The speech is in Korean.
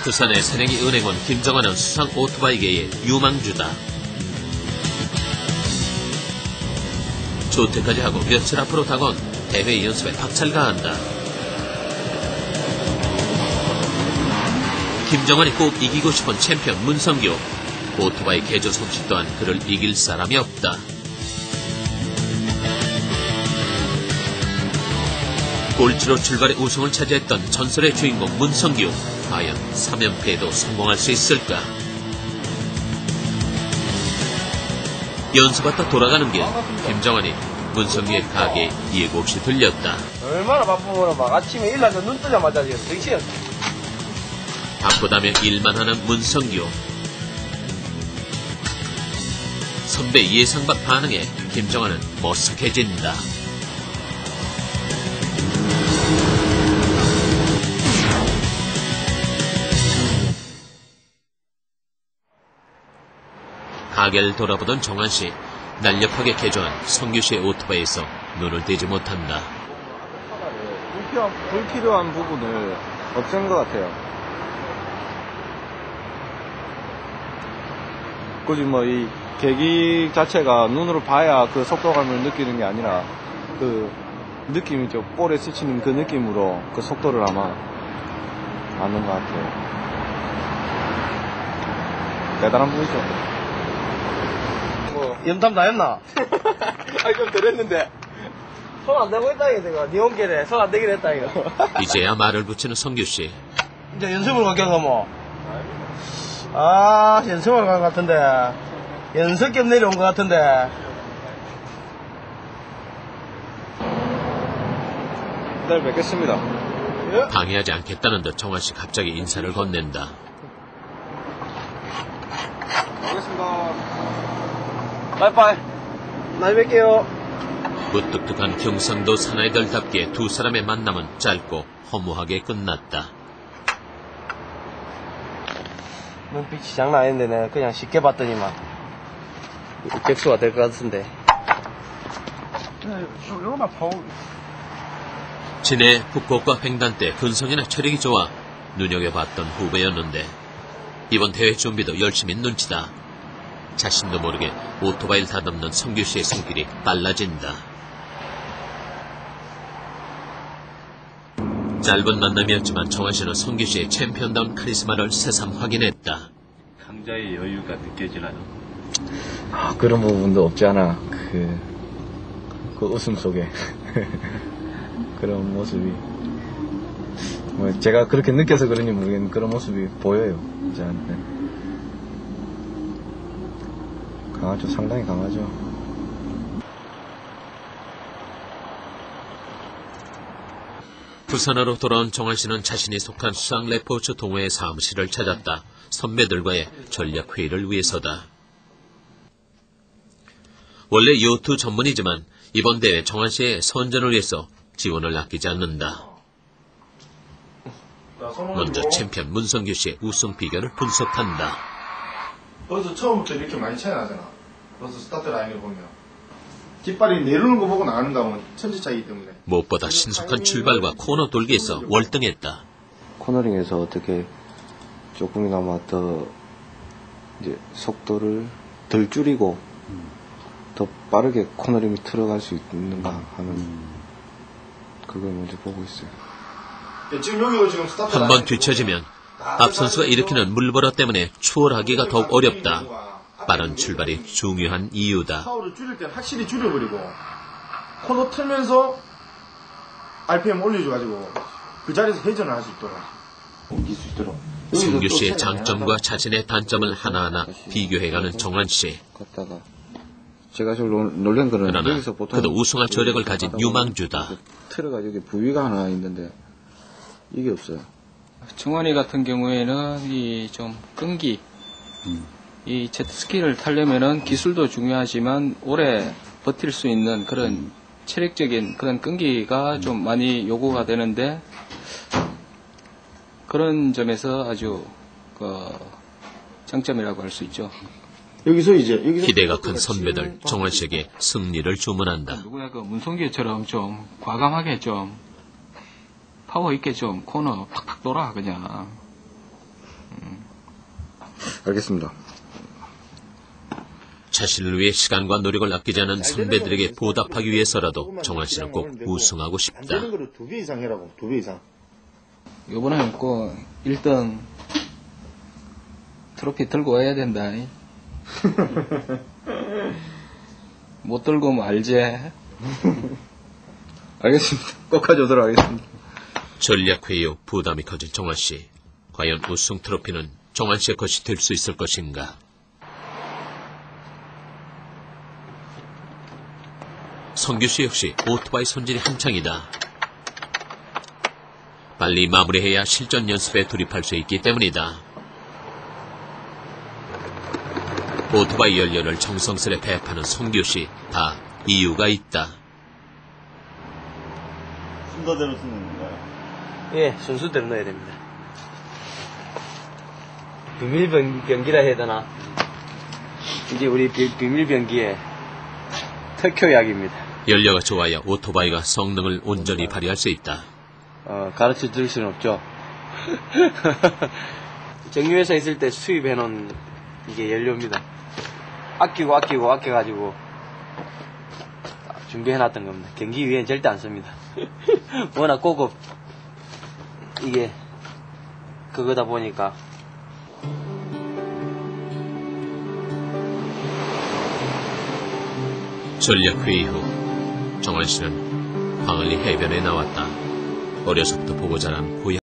부산의 새내기 은행원 김정환은 수상 오토바이계의 유망주다. 조퇴까지 하고 며칠 앞으로 다가온 대회 연습에 박차를 가한다. 김정환이 꼭 이기고 싶은 챔피언 문성규. 오토바이 개조 솜씨 또한 그를 이길 사람이 없다. 꼴찌로 출발해 우승을 차지했던 전설의 주인공 문성규. 과연 3연패에도 성공할 수 있을까? 연수받다 돌아가는 길, 김정환이 문성규의 가게에 예고 없이 들렸다. 얼마나 바쁘면 막 아침에 일어나서 눈 뜨자마자 지금 정신이 바쁘다며 일만 하는 문성규. 선배 예상 밖 반응에 김정환은 머쓱해진다. 가게를 돌아보던 정환씨, 날렵하게 개조한 성규씨의 오토바이에서 눈을 떼지 못한다. 불필요한 부분을 없앤 것 같아요. 굳이 이 계기 자체가 눈으로 봐야 그 속도감을 느끼는 게 아니라 그 느낌이 좀 볼에 스치는 그 느낌으로 그 속도를 아마 아는 것 같아요. 대단한 분이죠. 염탐 다 했나? 아니 좀 덜했는데 손 안 대고 있다 이거 니 온길에 손 안 대긴 했다 이거. 이제야 말을 붙이는 성규씨. 이제 연습을 갈게가 뭐. 아 연습을 간 것 같은데 연습 겸 내려온 것 같은데. 내일 뵙겠습니다. 예? 방해하지 않겠다는 듯 정환씨 갑자기 인사를 건넨다. 알겠습니다. 빠이빠이. 많이 뵐게요. 무뚝뚝한 경상도 사나이들답게 두 사람의 만남은 짧고 허무하게 끝났다. 눈빛이 장난 아닌데 내가 그냥 쉽게 봤더니만 객수가 될 것 같은데. 진해 북곡과 횡단 때 근성이나 체력이 좋아 눈여겨봤던 후배였는데 이번 대회 준비도 열심히 눈치다. 자신도 모르게 오토바이를 다듬는 성규씨의 손길이 빨라진다. 짧은 만남이었지만 정환씨는 성규씨의 챔피언다운 카리스마를 새삼 확인했다. 강자의 여유가 느껴지나요? 그런 부분도 없지 않아. 그 웃음 속에 그런 모습이 제가 그렇게 느껴서 그런지 모르겠는데 그런 모습이 보여요. 저한테. 강하죠. 상당히 강하죠. 부산으로 돌아온 정환씨는 자신이 속한 수상 레포츠 동호회 사무실을 찾았다. 선배들과의 전략회의를 위해서다. 원래 요트 전문이지만 이번 대회 정환씨의 선전을 위해서 지원을 아끼지 않는다. 먼저 챔피언 문성규씨의 우승 비결을 분석한다. 벌써 처음부터 이렇게 많이 차이 나잖아. 벌써 스타트 라인을 보면 뒷발이 내려오는 거 보고 나가는가 하면 천지차이기 때문에 무엇보다 신속한 출발과 코너 돌기에서 월등했다. 코너링에서 어떻게 조금이나마 더 이제 속도를 덜 줄이고 더 빠르게 코너링이 들어갈 수 있는가 하는 그걸 먼저 보고 있어요. 지금 여기도 지금 스타트 한 번 뒤처지면 앞 선수가 일으키는 물버릇 때문에 추월하기가 더욱 어렵다. 빠른 출발이 중요한 이유다. 파워를 줄일 때 확실히 줄여버리고 코너 틀면서 RPM 올려줘가지고 그 자리에서 회전을 할 수 있도록 옮길 수 있도록. 성규 씨의 장점과 자신의 단점을 하나하나 비교해가는 정환 씨. 제가 좀 놀란 거는 그러나 여기서 보통 그도 우승할 저력을 가진 유망주다. 틀어가 여기 부위가 하나 있는데 이게 없어요. 정환이 같은 경우에는 이 좀 끈기, 이 제트스키를 타려면은 기술도 중요하지만 오래 버틸 수 있는 그런 체력적인 그런 끈기가 좀 많이 요구가 되는데 그런 점에서 아주 장점이라고 할 수 있죠. 여기서 기대가 큰 선배들 정환 씨에게 승리를 주문한다. 누구야 그 문성규처럼 좀 과감하게 좀 파워 있게 좀 코너 팍팍 돌아 그냥. 알겠습니다. 자신을 위해 시간과 노력을 아끼지 않은 선배들에게 보답하기 위해서라도 정환 씨는 꼭 우승하고 안 싶다. 되는 거를 2배 이상 해라고. 2배 이상. 요번에 꼭 1등 트로피 들고 와야 된다. 못 들고 오면 알지. 알겠습니다. 꼭 가져오도록 하겠습니다. 전략회의 후 부담이 커진 정환 씨. 과연 우승 트로피는 정환 씨의 것이 될 수 있을 것인가? 성규 씨 역시 오토바이 손질이 한창이다. 빨리 마무리해야 실전 연습에 돌입할 수 있기 때문이다. 오토바이 연료를 정성스레 배합하는 성규 씨, 다 이유가 있다. 순서대로 쓰는 건가요? 예, 순수대로 넣어야 됩니다. 비밀 변기라 해야 되나? 이게 우리 비밀 변기의 특효약입니다. 연료가 좋아야 오토바이가 성능을 온전히 발휘할 수 있다. 가르쳐 드릴 수는 없죠. 정유회사 있을 때 수입해놓은 이게 연료입니다. 아껴가지고 준비해놨던 겁니다. 경기 위엔 절대 안 씁니다. 워낙 고급 이게 그거다 보니까. 전략회의 후 정환 씨는 광안리 해변에 나왔다. 어려서부터 보고 자란 고향